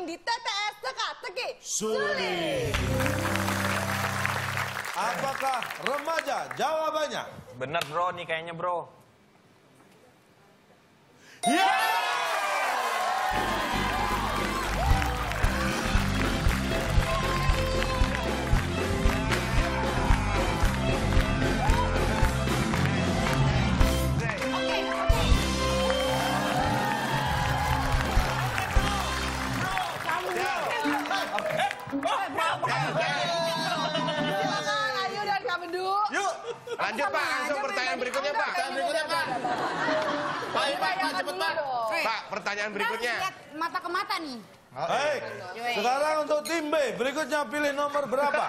bermain di TTS Teka-Teki Sulit. Apakah remaja jawabannya? Bener bro nih kayaknya bro. Silakan Ayu dan Kak Bedu. Yuk, lanjut Pak, langsung pertanyaan berikutnya Pak. Pak, cepet Pak. Pak, pertanyaan berikutnya. Lihat mata ke mata nih. Baik, sekarang untuk tim B, berikutnya pilih nomor berapa?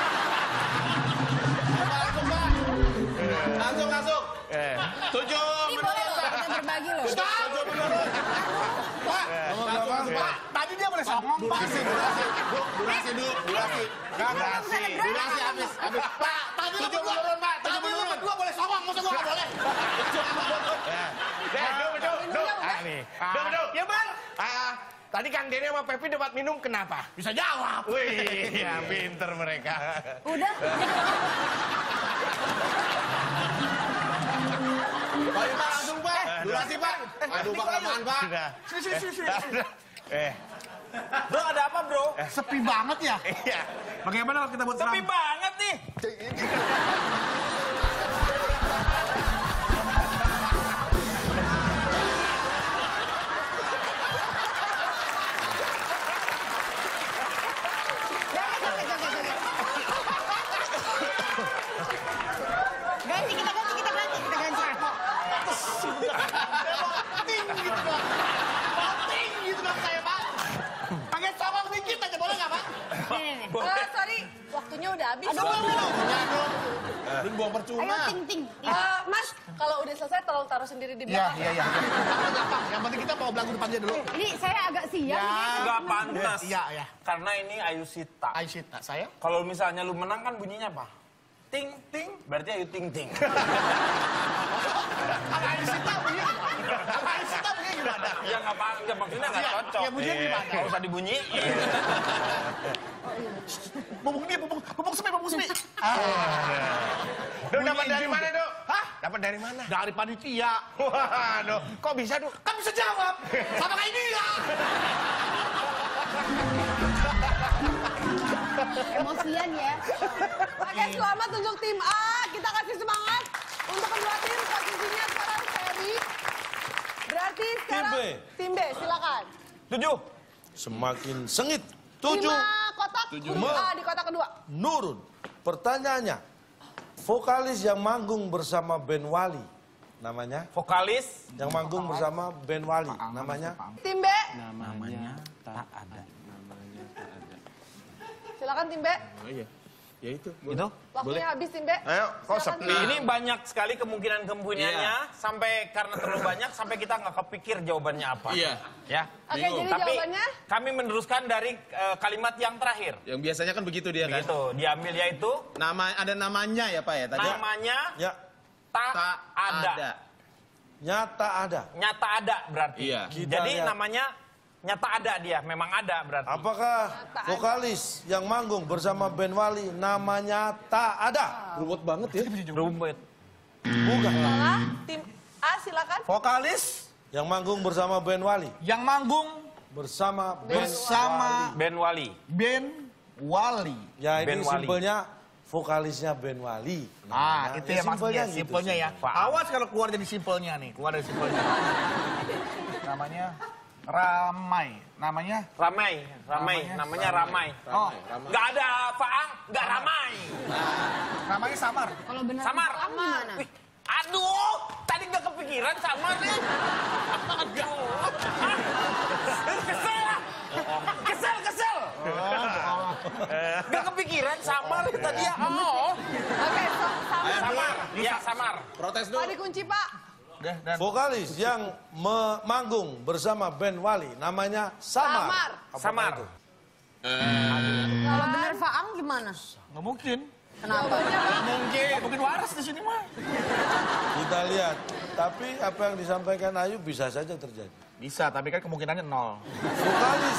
Langsung masuk. 7 Ini boleh loh kita berbagi loh. 7 menurut. Pak, Nomor berapa? Pak, tadi dia boleh songong Pak. Durasi dulu, durasi. Durasi habis. Pak, tadi 7 menurun Pak, 7 menurun. Berdua boleh songong, masa gua nggak boleh? Bedu. Ya Bang. Tadi Kang Dene sama Pepi dapat minum kenapa? Bisa jawab. Wih, ya pinter mereka. Udah. Baik Pak, langsung Pak. Durasi Pak. Aduh Pak, kelamaan Pak. Bro ada apa bro? Sepi banget ya? Iya. Bagaimana kalau kita buat Sepi banget nih. Ganti kita ganti. Ting gitu dong saya Pak. Pakai songong dikit aja boleh nggak Pak? Nih. Sorry, waktunya udah habis. Ini buang percuma. Ayo ting. Mas, kalau udah selesai tolong taruh sendiri di belakang. Iya. Yang penting kita bawa belagu depannya dulu. Ini saya agak siap. Nggak pantas. Iya. Karena ini Ayu Sita. Aisyah, saya? Kalau misalnya lu menang kan bunyinya apa? Ting ting, berarti Ayu ting ting. Aisyah begini. Aisyah begini gimana? Ya nggak apa, ya maksudnya nggak cocok. Ya bunyinya gimana? Nggak usah dibunyi. Pupuk sepi. Duk, dapat dari mana, Duk? Hah? Dapat dari mana? Dari panitia. Waduh, kok bisa, Duk? Kan bisa jawab. Sama kayak dia. Emosian ya. Oke, selamat untuk tim A. Kita kasih semangat untuk kedua tim. Posisinya sekarang seri. Berarti sekarang B. tim B, silakan. 7. Semakin sengit. 7 5 kotak, huruf A di kotak kedua. Nurun. Pertanyaannya, vokalis yang manggung bersama band Wali, namanya? Vokalis Yang manggung bersama band Wali, namanya? Tim B, namanya tak ada. silakan tim B. Ya itu. Gitu? Waktunya habis tim B. Ayo, kok Silakan, sepi? tim B. Ini banyak sekali kemungkinan-kemungkinannya sampai karena terlalu banyak sampai kita nggak kepikir jawabannya apa. Iya. Ya. Oke, jadi Tapi jawabannya kami meneruskan dari kalimat yang terakhir. Yang biasanya kan begitu dia kan. Gitu, diambil yaitu Ada namanya ya Pak ya tadi. namanya Ya, tak Tak ada. nyata ada. Nyata ada berarti. Iya. Kita Jadi lihat. namanya nyata ada dia, memang ada berarti. Apakah vokalis yang manggung bersama band Wali namanya tak ada? Ruwet banget ya. Rumput. Bukan. Salah. Tim A, silakan. Vokalis Yang manggung bersama band Wali. yang manggung Bersama band bersama Ben Wali. band Wali. Ya ini Band Wali. simpelnya vokalisnya band Wali. Ah, Namanya. itu ya maksudnya, gitu, simpelnya ya. Paham. Awas kalau keluar jadi simpelnya nih, keluar dari simpelnya. Namanya Ramai. Namanya Ramai. Namanya Ramai. Oh, Nggak ada Faang, nggak ramai. namanya Samar. Kalau benar Samar. Faang gimana? Wih, aduh, tadi nggak kepikiran Samar nih. Aduh. Kesel lah. Kesel. Nggak kepikiran Samar tadi ya. Oh. Oke, Samar. Ya, Samar. Protes Pak dulu. dikunci, Pak. Udah, dan Vokalis yang manggung bersama band Wali namanya Samar. Samar. Apakah Samar. itu? Kalau benar Faang gimana? nggak mungkin. Kenapa? Mungkin waras di sini mah. Kita lihat. Tapi apa yang disampaikan Ayu bisa saja terjadi. Bisa, tapi kan kemungkinannya 0. Vokalis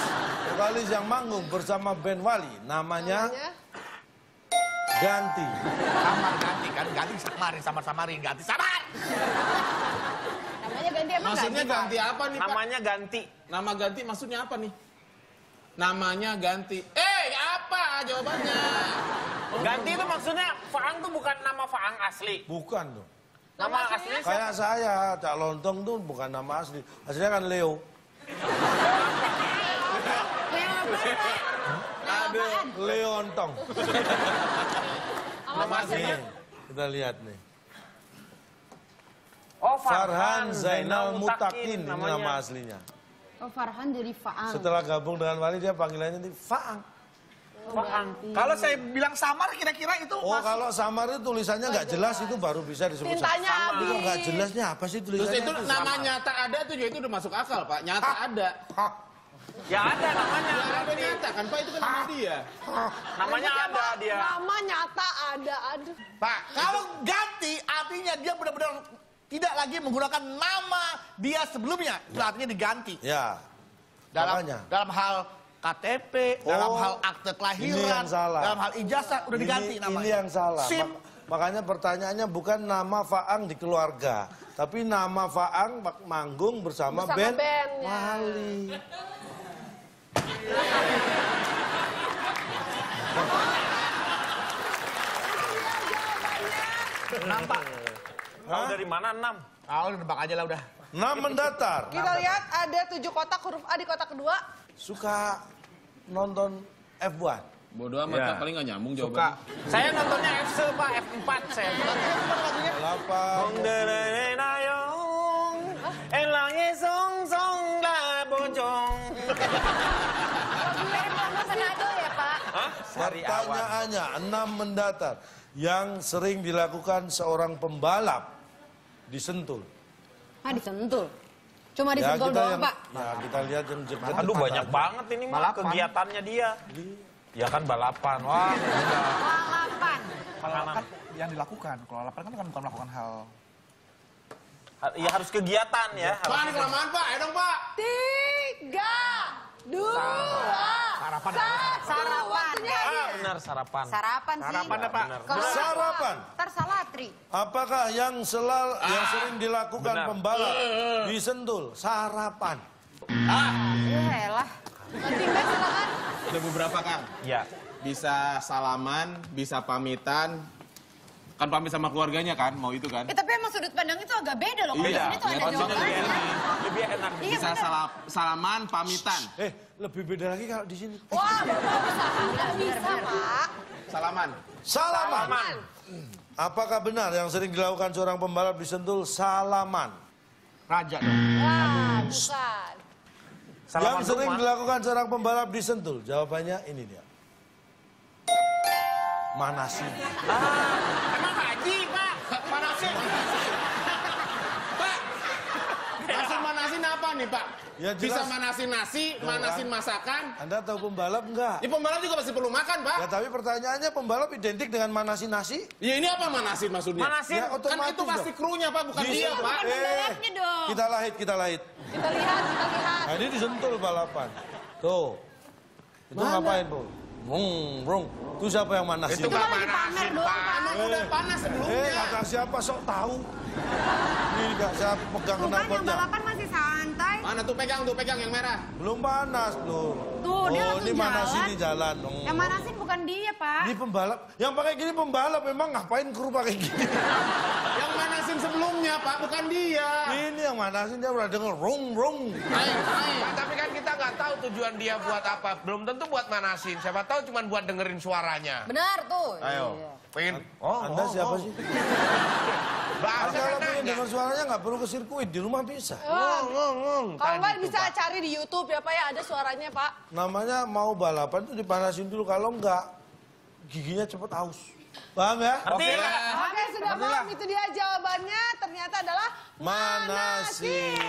Vokalis yang manggung bersama band Wali namanya Ganti. Samar ganti kan, ganti samarin, ganti samar. Namanya ganti apa? Maksudnya ganti apa nih, Pak? Namanya ganti. Nama ganti maksudnya apa nih? Namanya ganti. Apa jawabannya? Ganti itu maksudnya Faang tuh bukan nama Faang asli. Bukan dong. Nama aslinya siapa? Kayak saya, Cak Lontong tuh bukan nama asli. Aslinya kan Leo. Apaan? Leontong. Nama aslinya? Nih, kita lihat nih. Oh, Farhan Zainal Mutakin, ini namanya. nama aslinya. Oh, Farhan jadi Faang. Setelah gabung dengan Wali dia panggilannya nanti Faang. Faang. Kalau saya bilang samar kira-kira itu Oh, kalau samar itu tulisannya nggak jelas itu baru bisa disebut Tintanya samar. habis. Kok nggak jelasnya apa sih Terus tulisannya? itu nama nyata ada tuh itu udah masuk akal, Pak. Nyata ada. Ya ada namanya. Ya ada nyata kan, Pak, itu kan nama dia. Namanya ada dia. Nama nyata ada, aduh. Pak, kalau ganti artinya dia benar-benar tidak lagi menggunakan nama dia sebelumnya. Itu artinya diganti. Ya, makanya. Dalam hal KTP, dalam Oh, hal akte ini kelahiran, yang salah. dalam hal ijazah udah diganti namanya. Ini yang salah. SIM. Makanya pertanyaannya bukan nama Faang di keluarga, tapi nama Faang manggung bersama band bandnya. Wali. Nampak. Tahu dari mana 6? Ah, udah nebak aja lah udah. 6 mendatar. Kita lihat ada 7 kotak huruf A di kotak kedua. Suka nonton F1. Bodoh amat, Ya. Pak, paling nggak nyambung Suka. jawabannya. Saya nontonnya FC Pak, F4 saya. Kelapa. Elangnya song song la bojong. Manado ya, Pak? Hah? Sari awan. Pertanyaannya 6 mendatar yang sering dilakukan seorang pembalap di Sentul. Ah, disentul. Cuma disentul doang, yang, Pak. ya kita lihat yang dekat. Aduh banyak banget ini mah Balapan. kegiatannya dia. Ya kan balapan. Wah. Balapan. Kalau kan yang dilakukan, kalau lapar kan bukan melakukan hal. Ya harus kegiatan ya. Pak, ini kelamaan, Pak. Ayo dong, Pak. 3, 2, Sarapan. 1. Sarapan. Waktunya Ah, benar sarapan. Sarapan sih. Sarapan apa? Benar. Kalau Sarapan. ntar salah, Tri. Apakah yang sering dilakukan Benar. pembalap di Sentul? Sarapan. Ya lah. Nanti Mbak silakan. Ada beberapa, Kang. Ya. Bisa salaman, bisa pamitan. Kan pamit sama keluarganya kan, mau itu kan. Tapi emang sudut pandang itu agak beda loh. Kalau di Iya, sini tuh ada kelihatan jawabannya. Lebih enak. Iya, Bisa bener. salaman, pamitan. Lebih beda lagi kalau di sini. Wah, nggak bisa, Pak. Salaman. Salaman. Apakah benar yang sering dilakukan seorang pembalap di Sentul salaman? Raja dong. Wah, bukan. Yang sering dilakukan seorang pembalap di Sentul, jawabannya ini dia. Manasi. Emang haji, Pak. Manasin. Pak. Maksud manasin apa nih, Pak? Ya, jelas. Bisa manasin nasi, manasin masakan. Anda tahu pembalap enggak? Ini pembalap juga pasti perlu makan, Pak. Ya tapi pertanyaannya pembalap identik dengan manasi nasi? Ya ini apa manasin maksudnya? Manasin. Ya, Kan otomatis itu pasti dong. krunya, Pak, bukan dia, Pak. Bukan pembalapnya dong. Kita lahit. Kita lihat, kita lihat. Nah, ini di Sentul balapan. Tuh. Itu ngapain, Bu? Brung. Itu siapa yang manasin? Itu nggak Cuma lagi pamer manasin, doang, Pak. Pak. Emang udah panas sebelumnya. Kata siapa sok tahu. Ini enggak saya pegang Bukan yang knalpotnya. balapan masih santai. Mana tuh pegang yang merah. Belum panas, belum. Tuh, dia langsung ini manasin jalan. di jalan. Yang manasin bukan dia, Pak. Ini pembalap. Yang pakai gini pembalap memang ngapain kru pakai gini? Yang manasin sebelumnya, Pak, bukan dia. Ini yang manasin dia udah denger rung. Ayo. Pak, tapi kan kita nggak tahu tujuan dia buat apa. Belum tentu buat manasin. Siapa tahu cuma buat dengerin suaranya. Benar tuh. Ayo, Iya. pengen. Anda siapa sih? Bahasa Kalau kan pengen nanya. dengar suaranya nggak perlu ke sirkuit, di rumah bisa. Kalau Tadi nggak tuh, bisa Pak. cari di YouTube ya, Pak, ya. Ada suaranya, Pak. Namanya mau balapan tuh dipanasin dulu, kalau enggak giginya cepet aus. Paham ya? Ngerti nggak? Oke, sudah paham. Itu dia jawabannya. Ternyata adalah Manasin.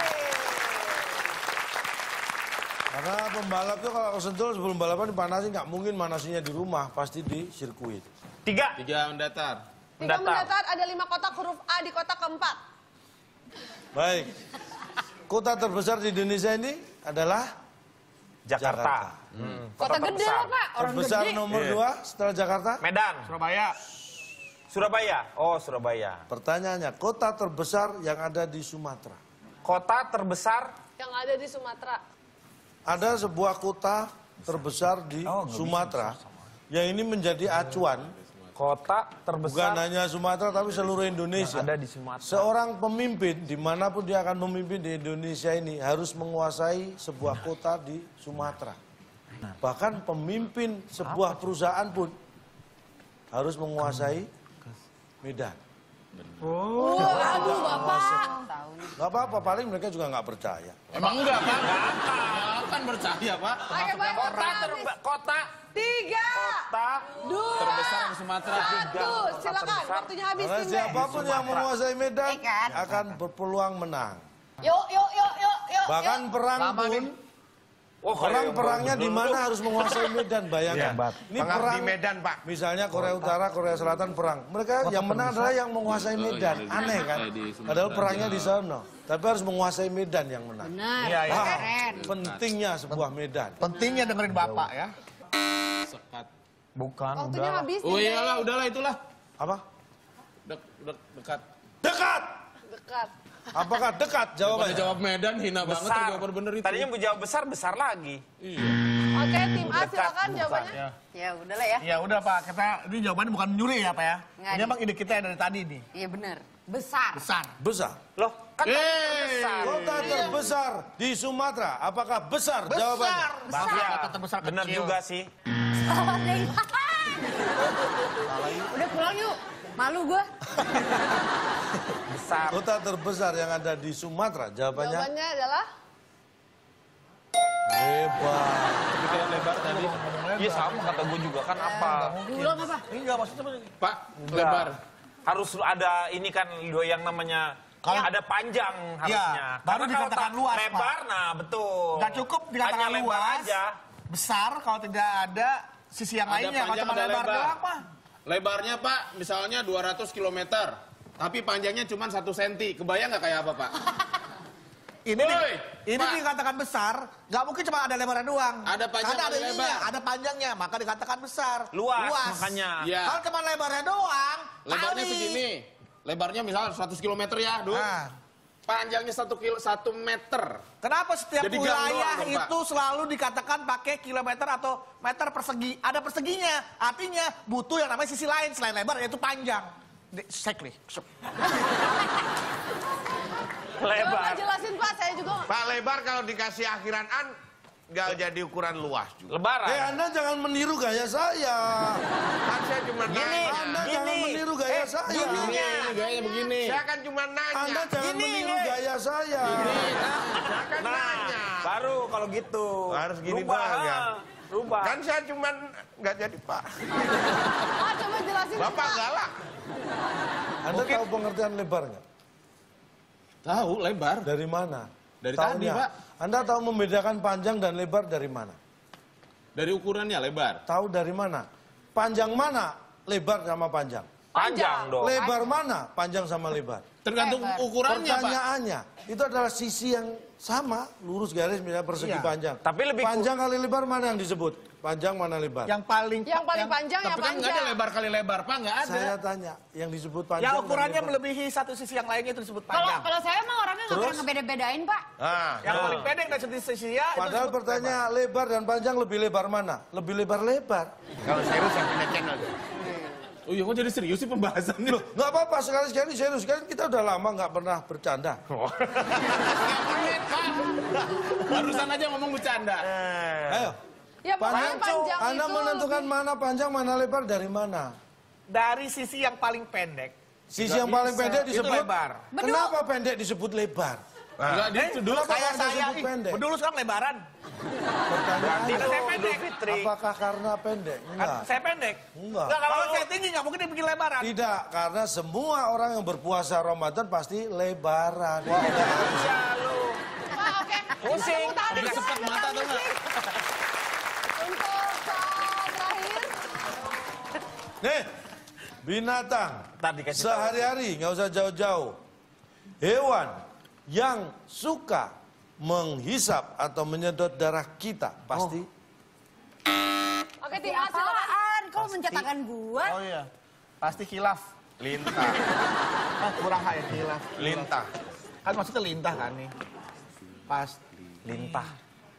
Karena pembalap tuh kalau ke Sentul sebelum balapan dipanasin, nggak mungkin manasinya di rumah, pasti di sirkuit. 3. 3 mendatar. 3 mendatar, ada 5 kotak huruf A di kotak keempat. Baik. Kota terbesar di Indonesia ini adalah Jakarta. Kota gede lah, Pak. Orang Terbesar gede. nomor 2 setelah Jakarta? Medan. Surabaya. Surabaya. Oh, Surabaya. Pertanyaannya, kota terbesar yang ada di Sumatera. Kota terbesar Yang ada di Sumatera. Ada sebuah kota terbesar di Sumatera yang ini menjadi acuan Kota bukan terbesar hanya Sumatera tapi seluruh Indonesia. ada di Sumatera. Seorang pemimpin dimanapun dia akan memimpin di Indonesia ini harus menguasai sebuah kota di Sumatera. Bahkan pemimpin sebuah perusahaan pun harus menguasai Medan. Aduh, Bapak. Gak apa-apa, paling mereka juga nggak percaya. Emang enggak, Pak? Kan percaya, Pak. Ayo, Pak. Kota 3, kota 2, Terbesar di Sumatera. 1. Silakan, waktunya habis. Karena Tim B. siapapun yang menguasai Medan Iya kan? akan berpeluang menang. Yuk. Bahkan perang pun, perangnya di mana harus menguasai Medan, bayangkan. Ini Pengabdi perang Medan, Pak. misalnya Korea Utara, Korea Selatan perang. Mereka yang menang adalah yang menguasai Medan. Aneh kan? Padahal perangnya di sana. Tapi harus menguasai Medan yang menang. Benar. Iya, iya. Wah, Keren. pentingnya sebuah Medan. Pentingnya dengerin Bapak ya. Sekat. Bukan, Waktunya habis. Oh Tim B. iyalah, udahlah itulah. Apa? Dekat. Dekat! Dekat. Apakah dekat Pada jawabannya? jawab Medan hina banget besar. jawaban bener itu. Tadinya mau jawab besar, besar lagi. Oke, tim A silakan jawabannya. Ya udahlah ya. Ya udah Pak, kita ini jawabannya bukan nyuri ya Pak ya. Nggak Ini ada. emang ide kita yang dari tadi nih. Iya benar. Besar. Besar. Besar. Loh, kan besar. Kota terbesar di Sumatera. Apakah besar jawabannya? Iya, Kota terbesar bener kecil. juga sih. Salah deh. Udah pulang yuk. Malu gua. Besar. Kota terbesar yang ada di Sumatera. Jawabannya Jawabannya adalah hebat. Iya sama kata gue juga kan apa? Pulang apa? Enggak maksudnya Pak, lebar. Harus ada ini kan yang namanya ada panjang harusnya. baru Karena kalau dikatakan luas, Pak. lebar, nah betul. nggak cukup dikatakan Hanya lebar luas. aja. Besar kalau tidak ada sisi yang Ada lainnya. Kalau panjang, cuma ada lebar lebar. doang Pak. Lebarnya, Pak, misalnya 200 km. Tapi panjangnya cuma 1 cm. Kebayang nggak kayak apa, Pak? Ini Woi, ini Pak. dikatakan besar, nggak mungkin cuma ada lebarnya doang. Ada panjang, Karena ada ininya, lebar. ada panjangnya, maka dikatakan besar. Luas, makanya. Iya. Kalau cuma lebarnya doang, Lebarnya kali. segini. Lebarnya misalnya 100 km ya, Duk. Nah, Panjangnya 1 meter. kenapa setiap Jadi gang wilayah doang dong, Pak. itu selalu dikatakan pakai kilometer atau meter persegi? Ada perseginya, artinya butuh yang namanya sisi lain selain lebar yaitu panjang. Sekli. Lebar. Bapak jelasin Pak, saya juga. Pak lebar kalau dikasih akhiran an nggak jadi ukuran luas juga. Lebaran. Anda jangan meniru gaya saya. Kan saya cuma nanya. Anda jangan meniru gaya saya. Ini gayanya begini. Saya kan cuma nanya. Anda jangan meniru gaya saya. Saya kan Nah, nanya. baru kalau gitu. Harus gini Rubah, doang ya? Rubah. Kan saya cuma nggak jadi Pak. Pak, coba jelasin. Bapak Pak. galak. Anda tahu pengertian lebar nggak? Tahu, lebar. Dari mana? Dari Taunya. tadi, Pak. Anda tahu membedakan panjang dan lebar dari mana? Dari ukurannya lebar. Tahu dari mana? Panjang mana lebar sama panjang? Panjang dong. Lebar mana panjang sama lebar? Tergantung Lebar. ukurannya, Pak. Pertanyaannya, itu adalah sisi yang sama, lurus garis misalnya persegi Iya. panjang. Tapi lebih panjang kali lebar mana yang disebut? Panjang mana lebar? Yang paling Panjang ya Tapi kan nggak ada panjang. lebar kali lebar, Pak. Nggak ada. Saya tanya, yang disebut panjang. yang dan ukurannya lebar. melebihi satu sisi yang lainnya itu disebut Kalau panjang. kalau saya mah orangnya nggak Terus? pernah ngebeda-bedain, Pak. Nah, Yang paling pendek dari sisi ya itu Padahal disebut pertanyaan lebar dan panjang lebih lebar mana? Lebih lebar-lebar. kalau serius yang punya channel. Oh iya, kok jadi serius sih pembahasannya? Loh, nggak apa-apa sekali-sekali serius. Kan kita udah lama nggak pernah bercanda. Barusan aja ngomong bercanda. Ayo. Ya pokoknya panjang Anda itu menentukan mana panjang, mana lebar dari mana? dari sisi yang paling pendek. Sisi yang paling pendek Itu disebut lebar. Kenapa pendek disebut lebar? Enggak, dia itu dulu. Kenapa Kayak Anda saya, sebut pendek? bedul sekarang lebaran. Pertanyaannya, Karena saya pendek. apakah karena pendek? Kan Enggak. saya pendek. Enggak. Kalau saya tinggi nggak mungkin dibikin lebaran. Tidak, karena semua orang yang berpuasa Ramadan pasti lebaran. Pak, oke. Pusing. Tepuk tangan Udah dulu, sepet mata tuh nggak? Untuk saat terakhir. Nih, binatang Tadi kasih tahu. sehari-hari nggak usah jauh-jauh. Hewan yang suka menghisap atau menyedot darah kita? Pasti. Oke, tim A silakan. Apaan? Kau mencetakkan gua? Oh iya. Pasti khilaf. Lintah. Kurang ya khilaf. Lintah. Kan maksudnya lintah kan nih. Lintah.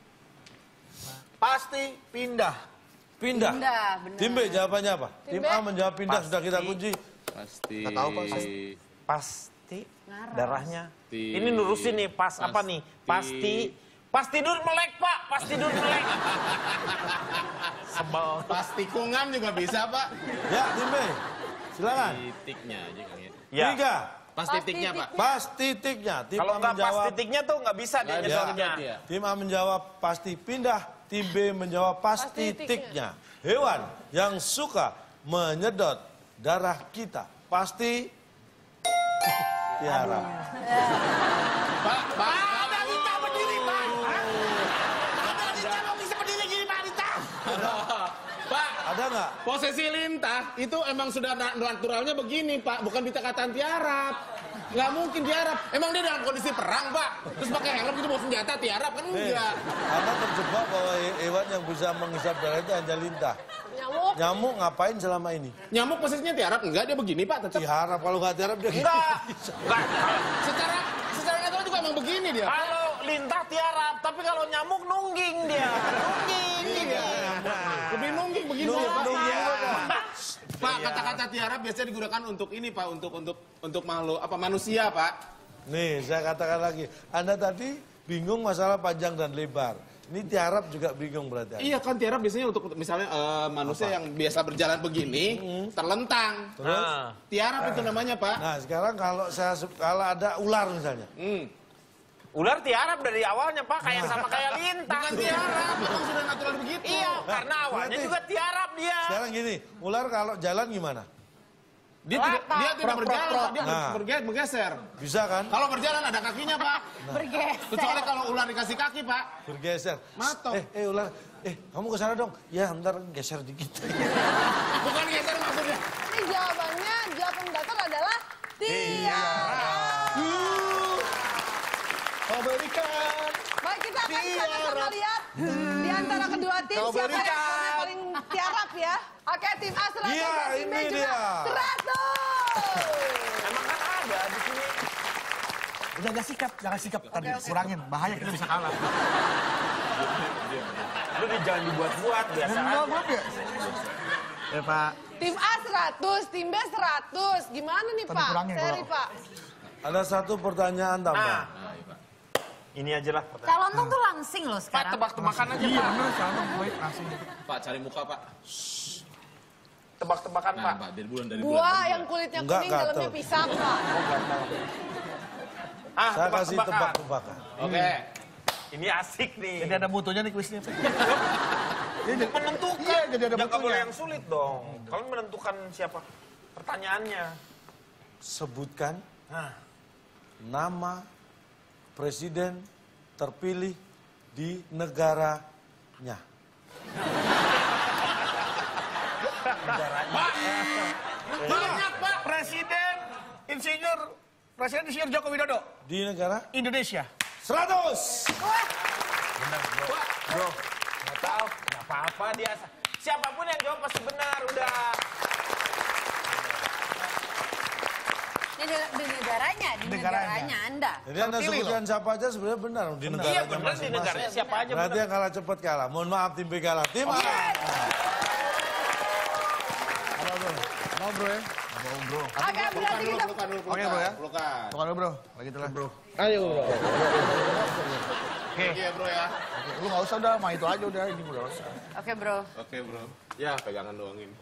Pasti pindah. Pindah. Pindah, benar. Tim B jawabannya apa? Tim A menjawab pindah, sudah kita kunci. Pasti. Nggak tahu kok. Pasti Ngaras. darahnya. Pasti. Ini lurusin nih pas apa nih? Pas tidur melek, Pak. Pas tidur melek. Sebel. Pas tikungan juga bisa, Pak. Ya, tim B. Silakan. Titiknya aja kan ya. Ya. Tiga. Pas titiknya, Pak. Pas titiknya. Tim Kalau A nggak pas menjawab. titiknya tuh nggak bisa dia Nggak bisa nyedotnya. nyedot dia. Tim A menjawab pasti pindah. Tim B menjawab pas titiknya. Hewan yang suka menyedot darah kita pasti tiara. Pak, Ada Lintah berdiri, Pak. Ada Lintah mau bisa berdiri gini, Pak Lintah. Pak, Ada nggak? posisi lintah itu emang sudah naturalnya begini, Pak. Bukan dikatakan tiarap. Nggak mungkin tiarap. Emang dia dalam kondisi perang, Pak. Terus pakai helm gitu bawa senjata tiarap kan enggak. Anda terjebak bahwa hewan yang bisa menghisap darah itu hanya lintah. Nyamuk. Nyamuk ngapain selama ini? Nyamuk posisinya tiarap enggak, dia begini, Pak, tetap. Diharap, kalau nggak tiarap dia Enggak. Enggak. Secara natural juga emang begini dia. Kalau lintah tiarap, tapi kalau nyamuk nungging dia. Nungging dia. Lebih nungging begini dia, Pak. Nungging. Pak, kata-kata tiarap biasanya digunakan untuk ini, Pak, untuk makhluk apa manusia, Pak. Nih, saya katakan lagi. Anda tadi bingung masalah panjang dan lebar. Ini tiarap juga bingung berarti. Anda. Iya kan tiarap biasanya untuk misalnya manusia yang biasa berjalan begini, terlentang. Terus? Tiarap itu namanya, Pak. Nah, sekarang kalau ada ular misalnya. Ular tiarap dari awalnya, Pak, kayak sama kayak lintah. Bukan tiarap, memang sudah natural begitu. Iya, karena awalnya berarti- juga tiarap dia. Sekarang gini, ular kalau jalan gimana? Dia tidak berjalan, Pak. Dia Nah. bergeser. Bisa kan? Kalau berjalan ada kakinya, Pak. Bergeser. Kecuali kalau ular dikasih kaki, Pak. Bergeser. Matok. Ular. Kamu ke sana dong. Ya, ntar geser dikit. Bukan geser maksudnya. Ini jawabannya, jawaban datar adalah tiara. Kau berikan. Baik, kita akan sama-sama lihat di antara kedua tim Kau siapa yang berikan. skornya paling tiarap ya. Oke, tim A 100 Iya, dan tim B ini juga dia. 100. Emang kan ada di sini. Jaga sikap, tadi kurangin. Bahaya kita bisa kalah. Lu jangan dibuat-buat biasa aja. ya? Ya, Pak. Tim A 100, tim B 100. Gimana nih, Tadi Pak? kurangin, Seri, kalau- Pak. Ada satu pertanyaan tambah. Ini aja lah pertanyaan. Calon tuh langsing loh Pak, sekarang. tebak-tebakan aja, Iya, Pak. bener. Sama gue langsung. Pak, cari muka, Pak. Tebak-tebakan, Pak. Pak, dari bulan. Buah yang kulitnya Enggak, kuning, gatel. dalamnya pisang, Pak. Saya kasih tebak-tebakan. tebak-tebakan. Oke. Ini asik nih. Jadi ada mutunya nih kuisnya. Menentukan. Iya, jadi ada Jangan boleh mutunya. yang sulit dong. Kalian menentukan siapa pertanyaannya. Sebutkan Nah, nama presiden terpilih di negaranya. Banyak, Pak. Presiden Insinyur Joko Widodo. Di negara Indonesia. 100. bro, nggak tahu, nggak apa-apa dia. Siapapun yang jawab pasti benar, udah. Di negaranya Anda. Jadi Anda sebutkan siapa aja sebenarnya benar di negara. Iya benar di negaranya siapa aja Berarti benar. yang kalah cepat kalah. Mohon maaf tim B kalah. Tim A. Mau bro ya? Oke, berarti kita... Pelukan dulu, Oke, bro, ya. Pelukan. Bukan lu bro, lagi telah bro. Ayo, bro. Oke ya, bro ya. Lu nggak usah udah, mah itu aja udah, ini udah usah. Oke bro. Oke, bro. Ya, pegangan doang ini.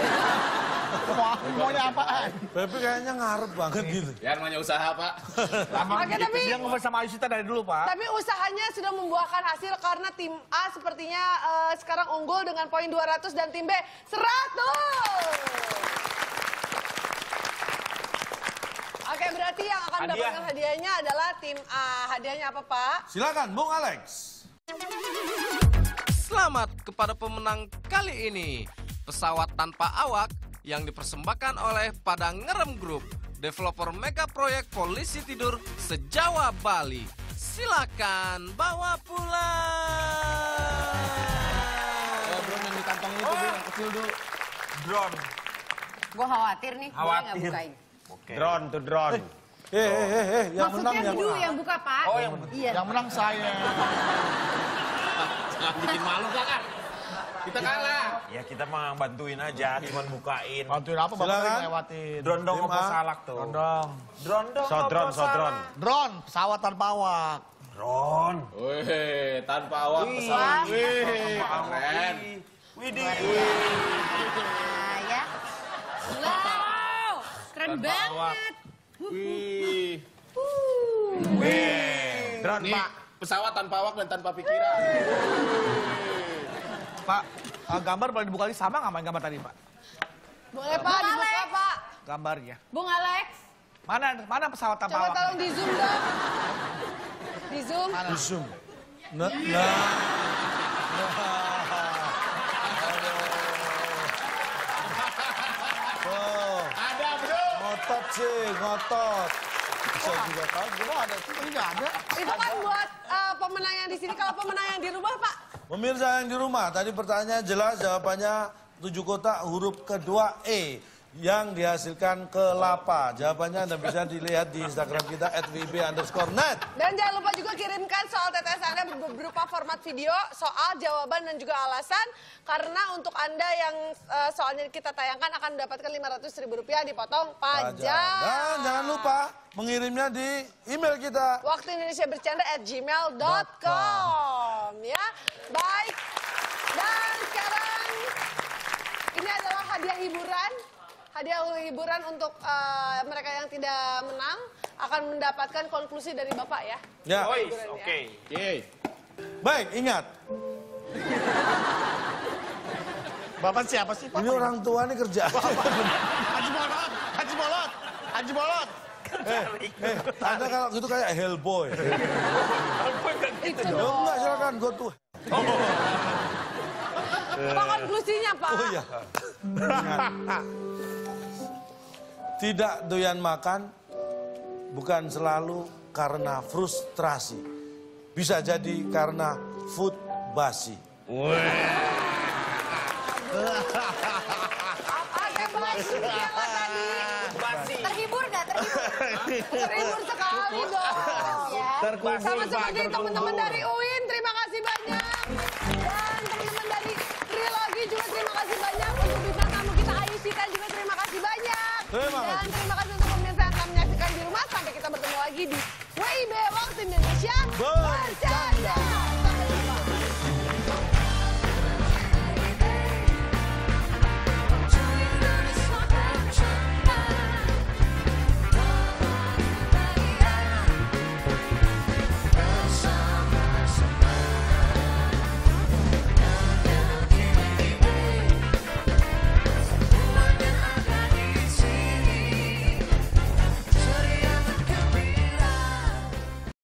Maunya apaan? Pepe kayaknya ngarep banget gitu. Ya, namanya usaha, Pak. Oke, tapi... Dia ngomong sama Ayusita dari dulu Pak. Tapi usahanya sudah membuahkan hasil karena tim A sepertinya sekarang unggul dengan poin 200 dan tim B 100. Oke, berarti yang akan Hadiah. mendapatkan hadiahnya adalah tim A. Hadiahnya apa, Pak? Silakan, Bung Alex. Selamat kepada pemenang kali ini. Pesawat tanpa awak yang dipersembahkan oleh Padang Ngerem Group, developer mega proyek polisi tidur se-Jawa Bali. silakan bawa pulang. Drone yang di kantong itu yang kecil dulu. Drone. Gue khawatir nih, gue nggak Khawatir. bukain. Drone tuh drone. Yang menang Maksudnya yang dulu yang buka, Pak. Oh, yang Iya. Yang menang saya. Jangan bikin malu kakak. Kita kalah. Ya kita mah bantuin aja, cuman bukain. Bantuin apa bapak Silakan. yang lewatin? Drondong Tim apa A. salak tuh? Drondong. Drondong Sodron, apa sodron. salak? Drone, pesawat tanpa awak. Drone. Wih, tanpa awak pesawat. Wih, keren. Widih. Nah, ya. Wow, keren banget. Wih. Drone, Nih, Pak. pesawat tanpa awak dan tanpa pikiran. Pak, gambar boleh dibuka lagi sama nggak main gambar tadi, Pak? Boleh Pak, dibuka Pak. Gambarnya. Bung Alex, Mana pesawat tanpa Coba awak? tolong di zoom dong. Di zoom. Di zoom. Nah. Oh, Ada bro. ngotot sih, ngotot. Bisa juga kagak. Ada, ini nggak ada. Itu kan buat pemenang yang di sini. Kalau pemenang yang di rumah Pak. Pemirsa yang di rumah, tadi pertanyaan jelas, jawabannya 7 kotak huruf kedua E yang dihasilkan kelapa. Jawabannya Anda bisa dilihat di Instagram kita @wib_net. Dan jangan lupa juga kirimkan soal TTS Anda berupa format video, soal, jawaban, dan juga alasan. Karena untuk Anda yang soalnya kita tayangkan akan mendapatkan Rp500.000 dipotong pajak. Dan jangan lupa mengirimnya di email kita. Waktu Indonesia Bercanda @gmail.com ya. Baik. Dan sekarang ini adalah hadiah hiburan. Hadiah hiburan untuk mereka yang tidak menang akan mendapatkan konklusi dari Bapak ya. Ya. Ois, oke. Yeay. Baik, ingat. Bapak siapa sih, Pak? Ini orang tua nih kerja. Haji Bolot, Haji Bolot, Haji Bolot. Anda kalau gitu kayak Hellboy. Itu Ya dong. enggak, silakan go to. Apa konklusinya Pak? Oh iya. Ingat. Tidak doyan makan bukan selalu karena frustrasi. Bisa jadi karena food basi. Ada basi apa tadi? Basi. terhibur nggak? Terhibur. Terhibur sekali dong. Ya. Sama seperti teman-teman dari UIN, terima kasih banyak. Dan teman-teman dari Trilogi juga terima kasih banyak. Untuk bintang tamu kita Ayu Sita juga terima kasih banyak. Terima kasih. Dan terima kasih untuk pemirsa yang telah menyaksikan di rumah. Sampai kita bertemu lagi di WIB Waktu Indonesia Bercanda.